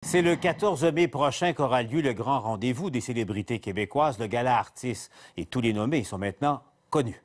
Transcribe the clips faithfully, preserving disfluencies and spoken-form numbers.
C'est le quatorze mai prochain qu'aura lieu le grand rendez-vous des célébrités québécoises, le Gala Artis. Et tous les nommés sont maintenant connus.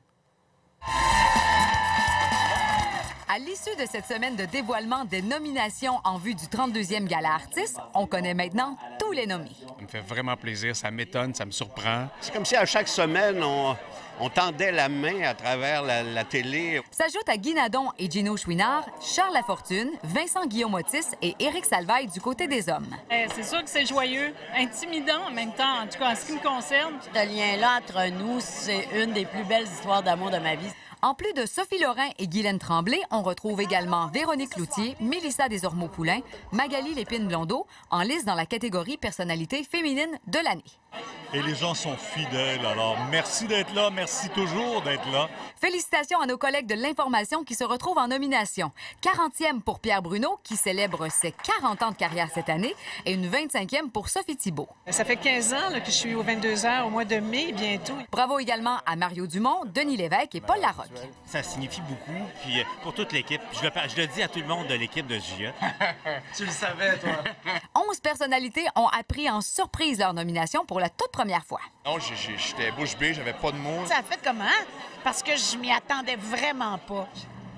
À l'issue de cette semaine de dévoilement des nominations en vue du trente-deuxième Gala Artis, on connaît maintenant tous les nommés. Ça me fait vraiment plaisir, ça m'étonne, ça me surprend. C'est comme si à chaque semaine, on, on tendait la main à travers la, la télé. S'ajoutent à Guy Nadon et Gino Chouinard, Charles Lafortune, Vincent Guillaume-Otis et Éric Salvaille du côté des hommes. Eh, c'est sûr que c'est joyeux, intimidant en même temps, en tout cas en ce qui me concerne. Ce lien-là entre nous, c'est une des plus belles histoires d'amour de ma vie. En plus de Sophie Lorrain et Guylaine Tremblay, on retrouve également Véronique Cloutier, Mélissa Desormeaux-Poulain, Magali Lépine-Blondeau, en liste dans la catégorie personnalité féminine de l'année. Et les gens sont fidèles, alors merci d'être là, merci toujours d'être là. Félicitations à nos collègues de l'information qui se retrouvent en nomination. quarantième pour Pierre Bruno, qui célèbre ses quarante ans de carrière cette année, et une vingt-cinquième pour Sophie Thibault. Ça fait quinze ans là, que je suis au vingt-deux heures au mois de mai bientôt. Bravo également à Mario Dumont, Denis Lévesque et Paul Larocque. Ça signifie beaucoup, puis pour toute l'équipe. Je, le- je le dis à tout le monde de l'équipe de J A. Tu le savais, toi. onze personnalités ont appris en surprise leur nomination pour la toute première fois. Non, j'ai- j'ai- j'étais bouche bée, j'avais pas de mots. Ça a fait comment? Parce que je m'y attendais vraiment pas.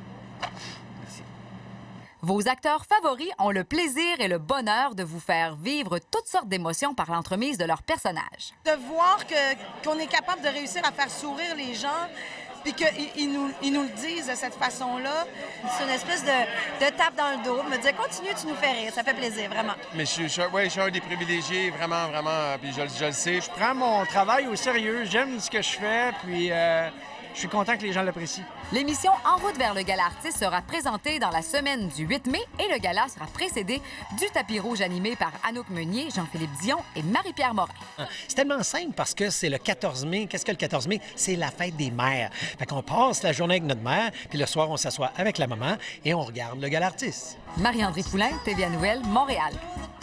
Vos acteurs favoris ont le plaisir et le bonheur de vous faire vivre toutes sortes d'émotions par l'entremise de leurs personnages. De voir que, qu'on est capable de réussir à faire sourire les gens, puis qu'ils ils nous, ils nous le disent de cette façon-là. C'est une espèce de, de tape dans le dos, me dire continue, tu nous fais rire, ça fait plaisir, vraiment. Mais je, suis- je, ouais, je suis un des privilégiés, vraiment, vraiment, euh, puis je, je le sais. Je prends mon travail au sérieux, j'aime ce que je fais, puis euh, je suis content que les gens l'apprécient. L'émission En route vers le Gala Artis sera présentée dans la semaine du huit mai et le gala sera précédé du tapis rouge animé par Anouk Meunier, Jean-Philippe Dion et Marie-Pierre Morin. C'est tellement simple parce que c'est le quatorze mai. Qu'est-ce que le quatorze mai? C'est la fête des mères. Fait qu'on passe la journée avec notre mère, puis le soir, on s'assoit avec la maman et on regarde le Gala Artis. Marie-André Poulain, T V A Nouvelles, Montréal.